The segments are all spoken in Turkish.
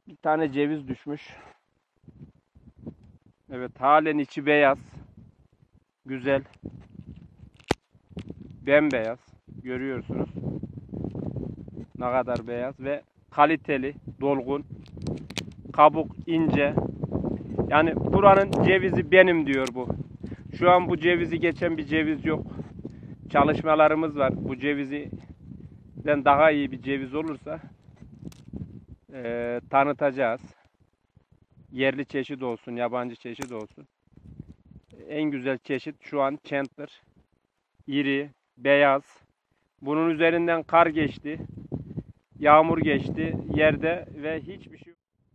Bir tane ceviz düşmüş. Evet, halen içi beyaz. Güzel. Bembeyaz. Görüyorsunuz. Ne kadar beyaz ve kaliteli, dolgun. Kabuk ince. Yani buranın cevizi benim diyor bu. Şu an bu cevizi geçen bir ceviz yok. Çalışmalarımız var. Bu cevizden daha iyi bir ceviz olursa tanıtacağız. Yerli çeşit olsun, yabancı çeşit olsun. En güzel çeşit şu an Chandler. İri, beyaz. Bunun üzerinden kar geçti. Yağmur geçti yerde ve hiçbir şey yok.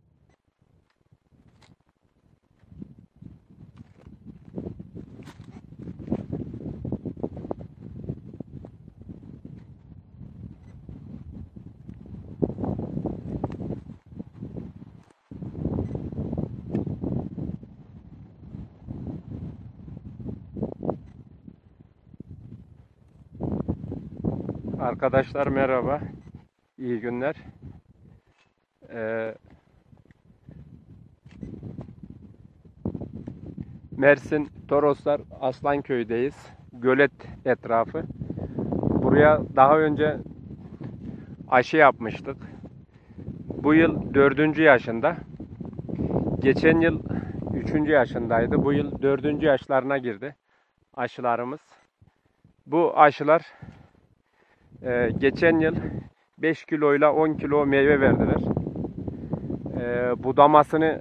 Arkadaşlar merhaba. İyi günler. Mersin Toroslar Aslanköy'deyiz. Gölet etrafı. Buraya daha önce aşı yapmıştık. Bu yıl 4. yaşında. Geçen yıl 3. yaşındaydı. Bu yıl 4. yaşlarına girdi aşılarımız. Bu aşılar geçen yıl 5 kiloyla 10 kilo meyve verdiler. Budamasını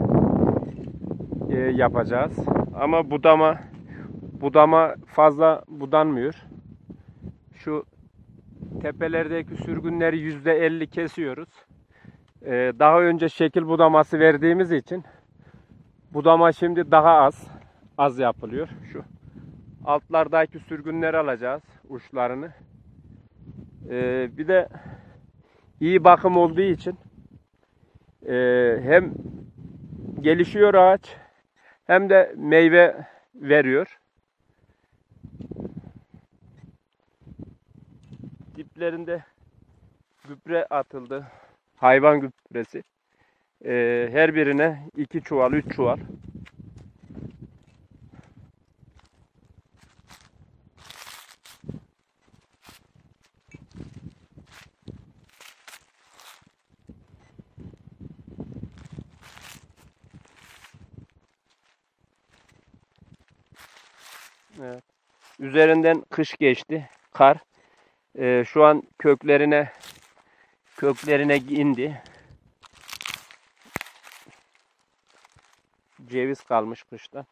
yapacağız. Ama budama fazla budanmıyor. Şu tepelerdeki sürgünleri %50 kesiyoruz. Daha önce şekil budaması verdiğimiz için budama şimdi daha az yapılıyor. Şu altlardaki sürgünleri alacağız, uçlarını. Bir de iyi bakım olduğu için hem gelişiyor ağaç hem de meyve veriyor. Diplerinde gübre atıldı. Hayvan gübresi. Her birine 2 çuval, 3 çuval. Evet. Üzerinden kış geçti. Kar. Şu an köklerine indi. Ceviz kalmış kışta.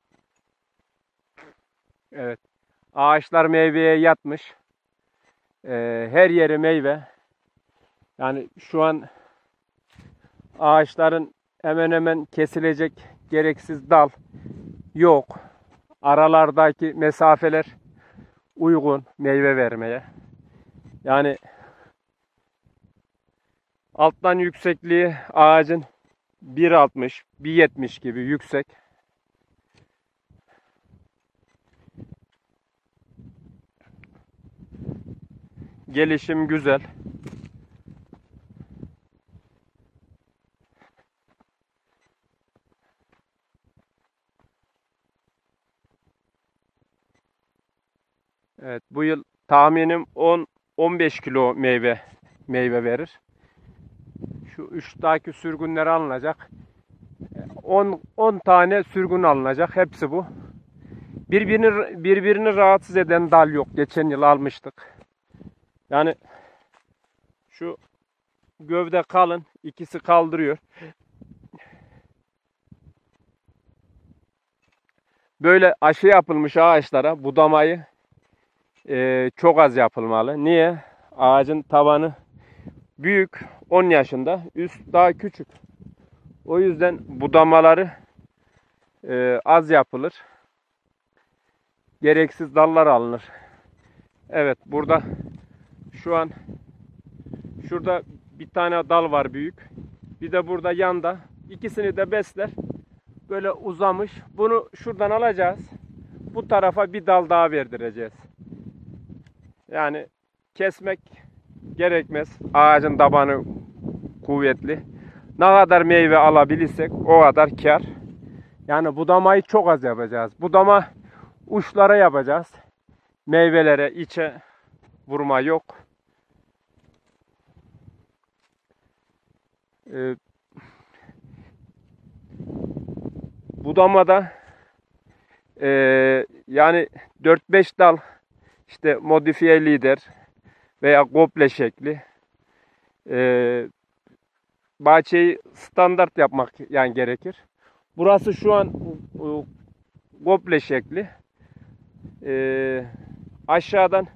Evet. Ağaçlar meyveye yatmış. Her yeri meyve. Yani şu an ağaçların hemen hemen kesilecek gereksiz dal yok. Aralardaki mesafeler uygun meyve vermeye. Yani alttan yüksekliği ağacın 1.60, 1.70 gibi yüksek. Gelişim güzel. Evet, bu yıl tahminim 10-15 kilo meyve verir. Şu uçtaki sürgünler alınacak. 10 tane sürgün alınacak. Hepsi bu. Birbirini rahatsız eden dal yok. Geçen yıl almıştık. Yani şu gövde kalın, ikisi kaldırıyor. Böyle aşı yapılmış ağaçlara budamayı çok az yapılmalı. Niye? Ağacın tabanı büyük, 10 yaşında, üst daha küçük. O yüzden budamaları az yapılır. Gereksiz dallar alınır. Evet, burada şu an şurada bir tane dal var büyük. Bir de burada yanda. İkisini de besler. Böyle uzamış. Bunu şuradan alacağız. Bu tarafa bir dal daha verdireceğiz. Yani kesmek gerekmez. Ağacın tabanı kuvvetli. Ne kadar meyve alabilirsek o kadar kar. Yani budamayı çok az yapacağız. Budama uçlara yapacağız. Meyvelere içe vurma yok. Budamada yani 4-5 dal işte modifiye lider veya gople şekli bahçeyi standart yapmak yani gerekir. Burası şu an gople şekli. Aşağıdan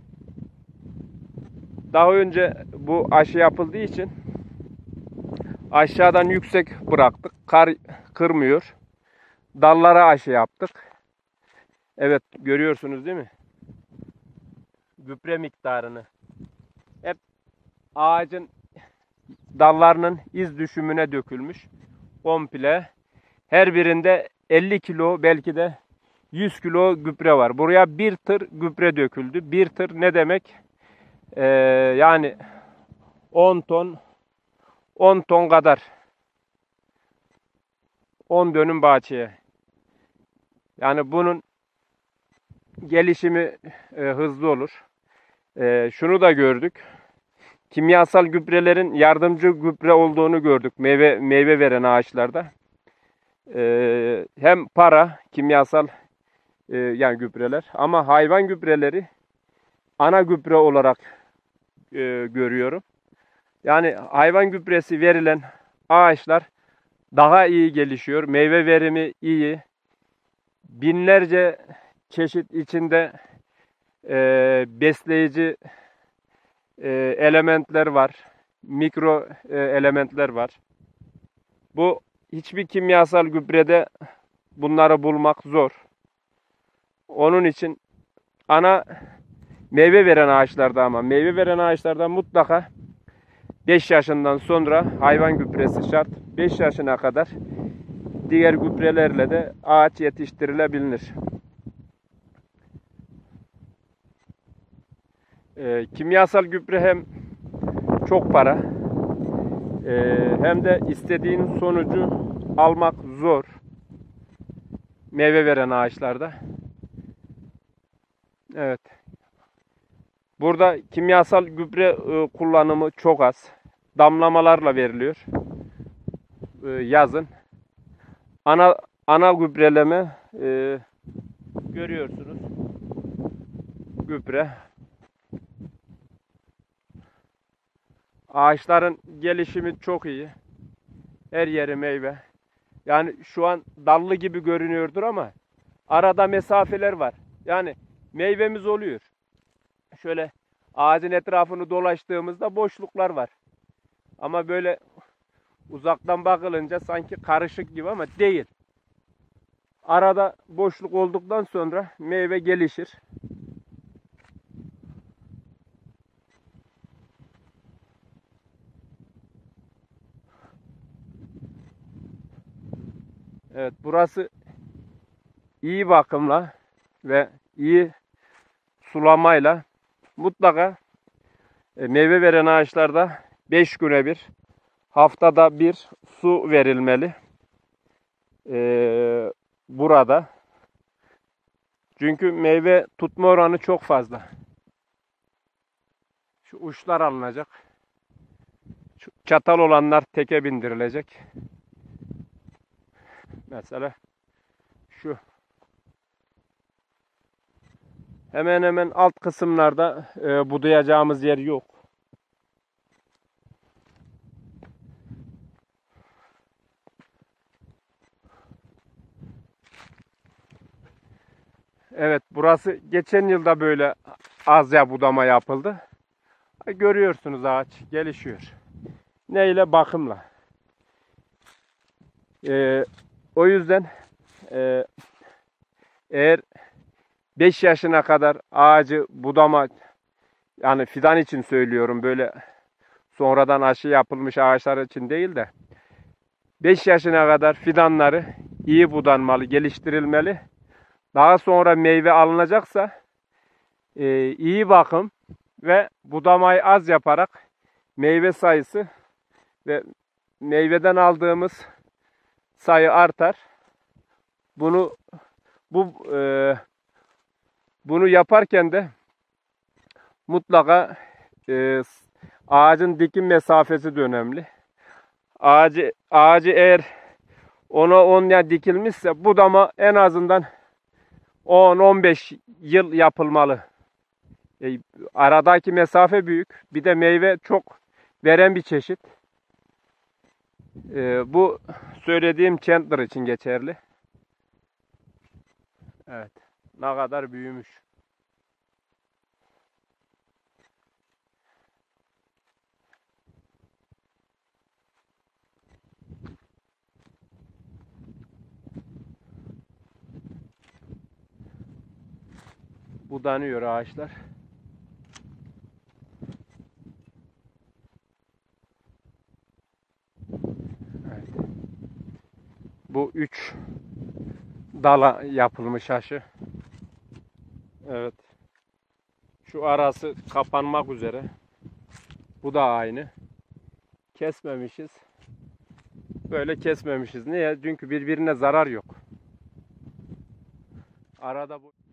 daha önce bu aşı yapıldığı için aşağıdan yüksek bıraktık. Kar kırmıyor. Dallara aşı yaptık. Evet, görüyorsunuz değil mi? Gübre miktarını. Hep ağacın dallarının iz düşümüne dökülmüş. Komple. Her birinde 50 kilo belki de 100 kilo gübre var. Buraya bir tır gübre döküldü. Bir tır ne demek? Yani 10 ton kadar. 10 dönüm bahçeye. Yani bunun gelişimi hızlı olur. Şunu da gördük. Kimyasal gübrelerin yardımcı gübre olduğunu gördük meyve veren ağaçlarda. Hem para, kimyasal yani gübreler ama hayvan gübreleri ana gübre olarak görüyorum. Yani hayvan gübresi verilen ağaçlar daha iyi gelişiyor. Meyve verimi iyi. Binlerce çeşit içinde besleyici elementler var. Mikro elementler var. Bu hiçbir kimyasal gübrede bunları bulmak zor. Onun için ana meyve veren ağaçlarda ama meyve veren ağaçlarda mutlaka 5 yaşından sonra hayvan gübresi şart. 5 yaşına kadar diğer gübrelerle de ağaç yetiştirilebilir. Kimyasal gübre hem çok para hem de istediğin sonucu almak zor meyve veren ağaçlarda. Evet. Burada kimyasal gübre kullanımı çok az. Damlamalarla veriliyor. Yazın. Ana gübreleme görüyorsunuz. Gübre. Ağaçların gelişimi çok iyi. Her yeri meyve. Yani şu an dallı gibi görünüyordur ama arada mesafeler var. Yani meyvemiz oluyor. Şöyle ağacın etrafını dolaştığımızda boşluklar var. Ama böyle uzaktan bakılınca sanki karışık gibi ama değil. Arada boşluk olduktan sonra meyve gelişir. Evet, burası iyi bakımla ve iyi sulamayla mutlaka meyve veren ağaçlarda 5 güne bir, haftada bir su verilmeli. Burada. Çünkü meyve tutma oranı çok fazla. Şu uçlar alınacak. Şu çatal olanlar teke bindirilecek. Mesela şu. Hemen hemen alt kısımlarda budayacağımız yer yok. Evet, burası geçen yılda böyle azya budama yapıldı. Görüyorsunuz ağaç gelişiyor. Neyle? Bakımla. O yüzden eğer 5 yaşına kadar ağacı budama, yani fidan için söylüyorum, böyle sonradan aşı yapılmış ağaçlar için değil de 5 yaşına kadar fidanları iyi budanmalı, geliştirilmeli. Daha sonra meyve alınacaksa iyi bakım ve budamayı az yaparak meyve sayısı ve meyveden aldığımız sayı artar. Bunu yaparken de mutlaka ağacın dikim mesafesi de önemli. Ağacı eğer 10'a 10'ya dikilmişse budama en azından 10-15 yıl yapılmalı. Aradaki mesafe büyük. Bir de meyve çok veren bir çeşit. Bu söylediğim Chandler için geçerli. Evet. Ne kadar büyümüş. Budanıyor ağaçlar. Evet. Bu 3 dala yapılmış aşı. Evet. Şu arası kapanmak üzere. Bu da aynı. Kesmemişiz. Böyle kesmemişiz. Niye? Çünkü birbirine zarar yok. Arada bu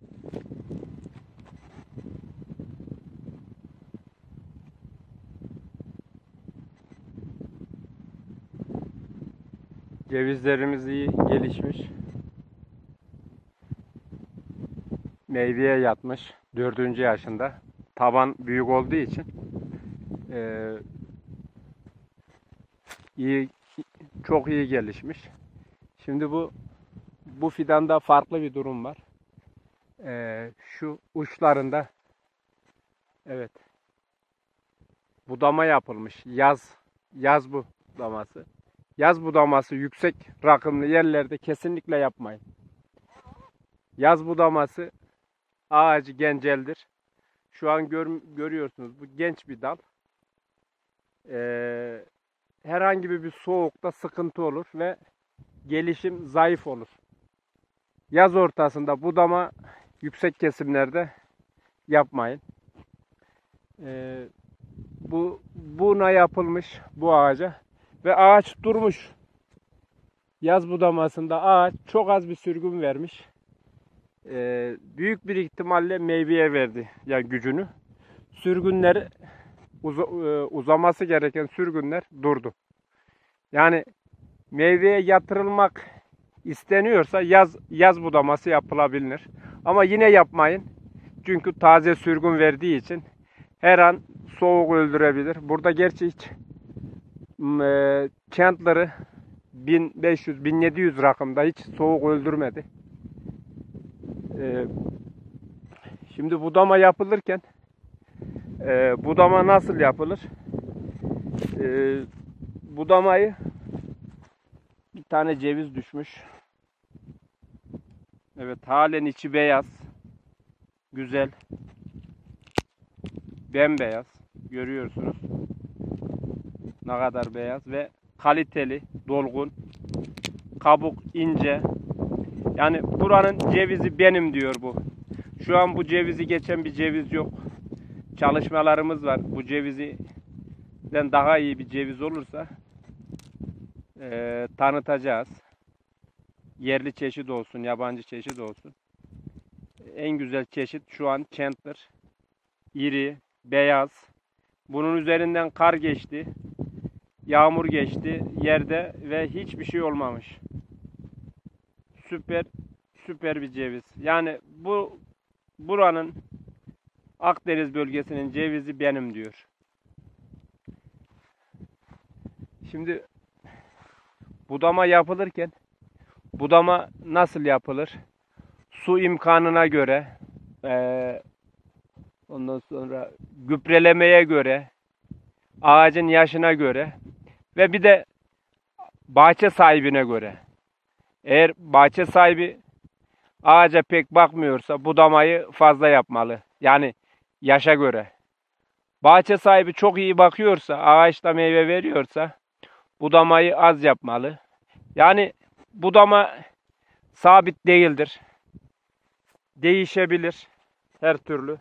cevizlerimiz iyi gelişmiş. Meyveye yatmış. 4. yaşında. Taban büyük olduğu için çok iyi gelişmiş. Şimdi bu fidanda farklı bir durum var. Şu uçlarında evet budama yapılmış. Yaz budaması. Yaz budaması yüksek rakımlı yerlerde kesinlikle yapmayın. Yaz budaması ağacı genceldir. Şu an görüyorsunuz bu genç bir dal. Herhangi bir soğukta sıkıntı olur ve gelişim zayıf olur. Yaz ortasında budama yüksek kesimlerde yapmayın. Buna yapılmış bu ağaca ve ağaç durmuş. Yaz budamasında ağaç çok az bir sürgün vermiş. Büyük bir ihtimalle meyveye verdi yani gücünü. Sürgünler uzaması gereken sürgünler durdu. Yani meyveye yatırılmak isteniyorsa yaz budaması yapılabilir. Ama yine yapmayın. Çünkü taze sürgün verdiği için her an soğuk öldürebilir. Burada gerçi hiç Chandler'ı 1500-1700 rakımda hiç soğuk öldürmedi. Şimdi budama yapılırken budama nasıl yapılır? Budamayı bir tane ceviz düşmüş. Evet, halen içi beyaz. Güzel. Bembeyaz. Görüyorsunuz. Ne kadar beyaz ve kaliteli, dolgun. Kabuk ince. Yani buranın cevizi benim diyor bu. Şu an bu cevizi geçen bir ceviz yok. Çalışmalarımız var. Bu cevizden daha iyi bir ceviz olursa tanıtacağız. Yerli çeşit olsun, yabancı çeşit olsun. En güzel çeşit şu an Chandler. İri, beyaz. Bunun üzerinden kar geçti. Yağmur geçti yerde ve hiçbir şey olmamış. Süper bir ceviz. Yani buranın Akdeniz bölgesinin cevizi benim diyor. Şimdi budama yapılırken budama nasıl yapılır? Su imkanına göre, ondan sonra gübrelemeye göre, ağacın yaşına göre ve bir de bahçe sahibine göre. Eğer bahçe sahibi ağaca pek bakmıyorsa budamayı fazla yapmalı. Yani yaşa göre. Bahçe sahibi çok iyi bakıyorsa, ağaçta meyve veriyorsa budamayı az yapmalı. Yani budama sabit değildir. Değişebilir her türlü.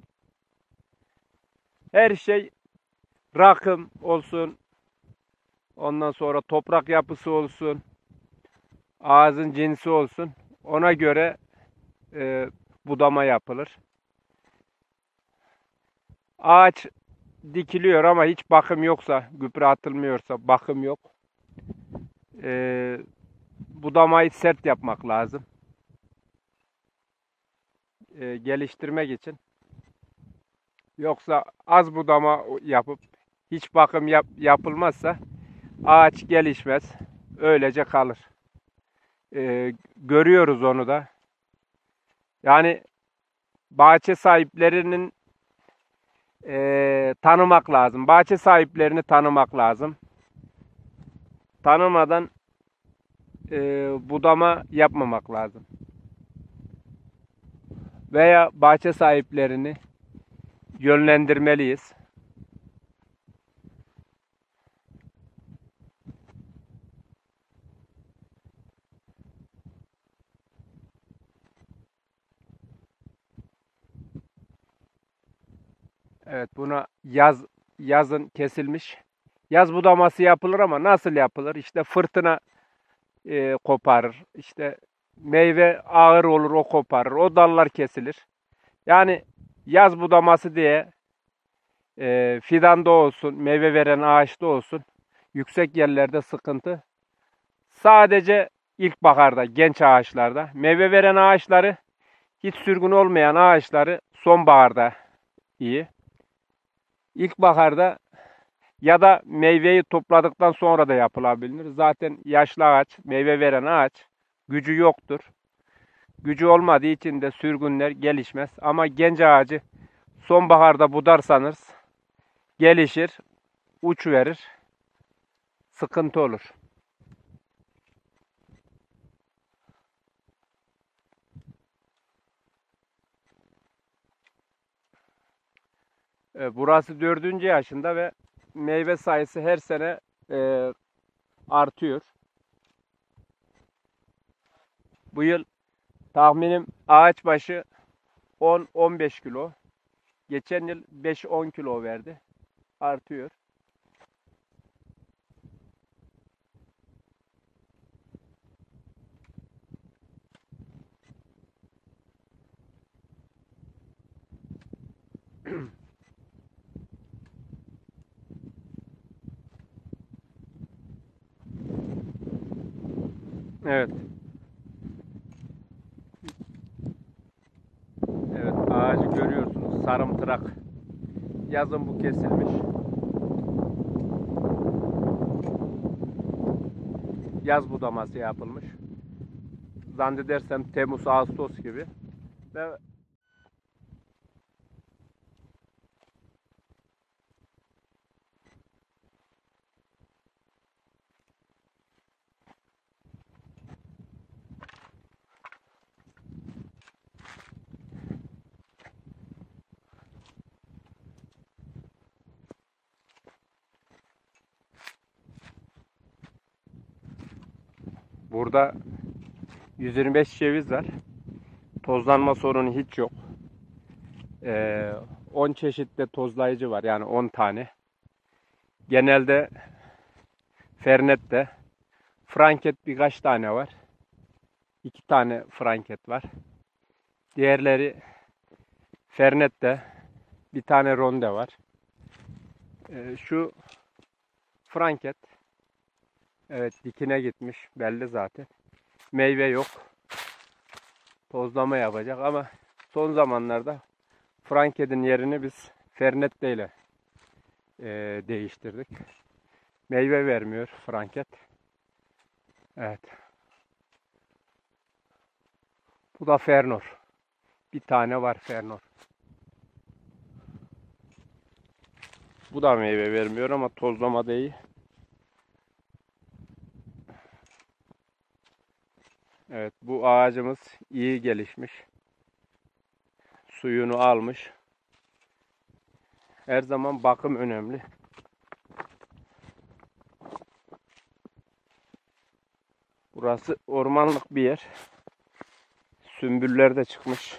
Her şey rakım olsun, Ondan sonra toprak yapısı olsun, ağacın cinsi olsun. Ona göre budama yapılır. Ağaç dikiliyor ama hiç bakım yoksa, gübre atılmıyorsa bakım yok. Budamayı sert yapmak lazım. Geliştirmek için. Yoksa az budama yapıp hiç bakım yapılmazsa ağaç gelişmez. Öylece kalır. Görüyoruz onu da. Yani bahçe sahiplerinin tanımak lazım. Bahçe sahiplerini tanımak lazım. Tanımadan budama yapmamak lazım. Veya bahçe sahiplerini yönlendirmeliyiz. Evet, buna yazın kesilmiş. Yaz budaması yapılır ama nasıl yapılır? İşte fırtına koparır. İşte meyve ağır olur, o koparır. O dallar kesilir. Yani yaz budaması diye fidanda olsun, meyve veren ağaçta olsun, yüksek yerlerde sıkıntı. Sadece ilkbaharda, genç ağaçlarda, meyve veren ağaçları, hiç sürgün olmayan ağaçları sonbaharda iyi. İlkbaharda ya da meyveyi topladıktan sonra da yapılabilir. Zaten yaşlı ağaç, meyve veren ağaç gücü yoktur. Gücü olmadığı için de sürgünler gelişmez. Ama genç ağacı sonbaharda budarsanız gelişir, uç verir, sıkıntı olur. Burası 4. yaşında ve meyve sayısı her sene artıyor. Bu yıl tahminim ağaç başı 10-15 kilo. Geçen yıl 5-10 kilo verdi. Artıyor. Evet. Evet, ağacı görüyorsunuz. Sarımtırak. Yazın bu kesilmiş. Yaz budaması yapılmış. Zannedersem Temmuz, Ağustos gibi. Ve burada 125 ceviz var. Tozlanma sorunu hiç yok. 10 çeşitte tozlayıcı var. Yani 10 tane. Genelde Fernet'te Franket birkaç tane var. 2 tane Franket var. Diğerleri Fernet'te bir tane Ronde var. Şu Franket, evet, dikine gitmiş. Belli zaten. Meyve yok. Tozlama yapacak ama son zamanlarda Franket'in yerini biz Fernette ile değiştirdik. Meyve vermiyor Franket. Evet. Bu da Fernor. Bir tane var Fernor. Bu da meyve vermiyor ama tozlama değil. Evet, bu ağacımız iyi gelişmiş. Suyunu almış. Her zaman bakım önemli. Burası ormanlık bir yer. Sümbüller de çıkmış.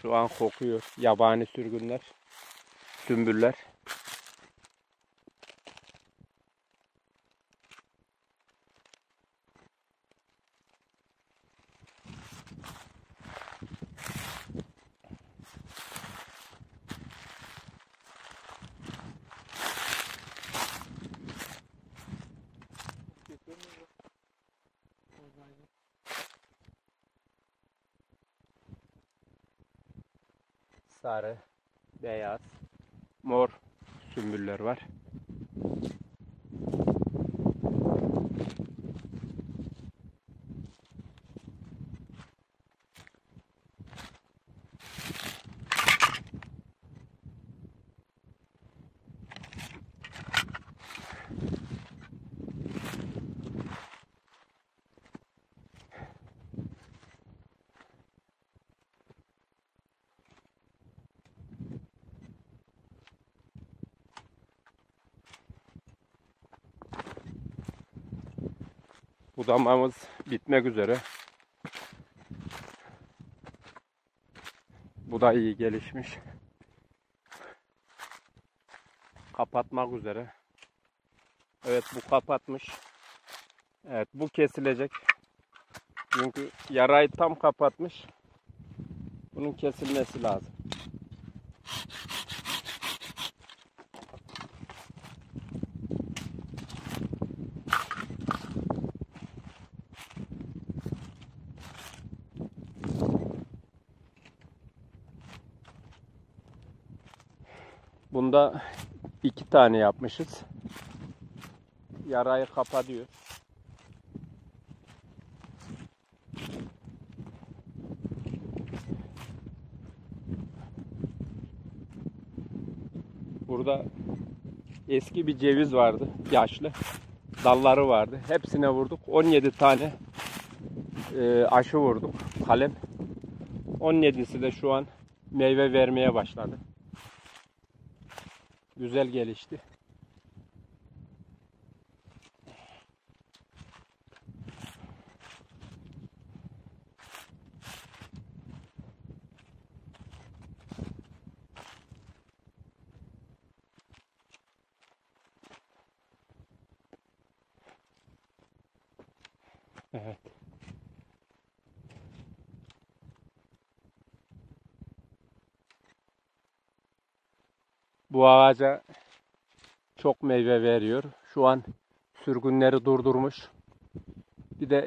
Şu an kokuyor. Yabani sürgünler, sümbüller. Sarı, beyaz, mor sümbüller var. Budamamız bitmek üzere. Bu da iyi gelişmiş. Kapatmak üzere. Evet, bu kapatmış. Evet, bu kesilecek. Çünkü yarayı tam kapatmış. Bunun kesilmesi lazım. Bunda 2 tane yapmışız. Yarayı kapatıyor. Burada eski bir ceviz vardı, yaşlı. Dalları vardı. Hepsine vurduk. 17 tane aşı vurduk. Kalem. 17'si de şu an meyve vermeye başladı. Güzel gelişti. Evet. Bu ağaca çok meyve veriyor. Şu an sürgünleri durdurmuş. Bir de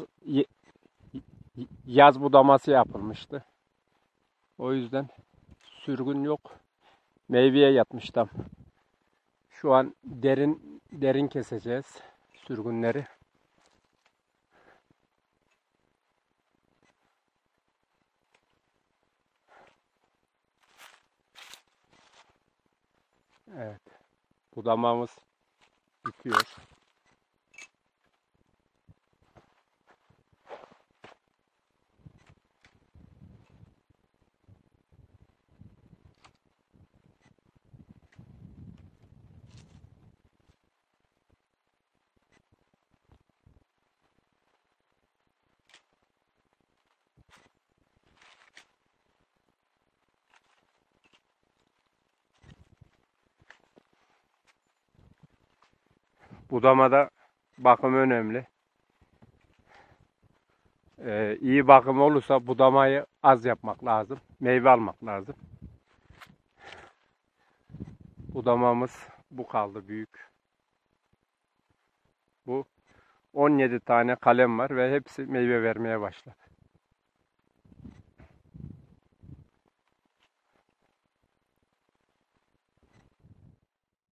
yaz budaması yapılmıştı. O yüzden sürgün yok. Meyveye yatmış tam. Şu an derin keseceğiz sürgünleri. Evet. Budamamız bitiyor. Budamada bakım önemli. İyi bakım olursa budamayı az yapmak lazım. Meyve almak lazım. Budamamız bu kaldı büyük. Bu 17 tane kalem var ve hepsi meyve vermeye başladı.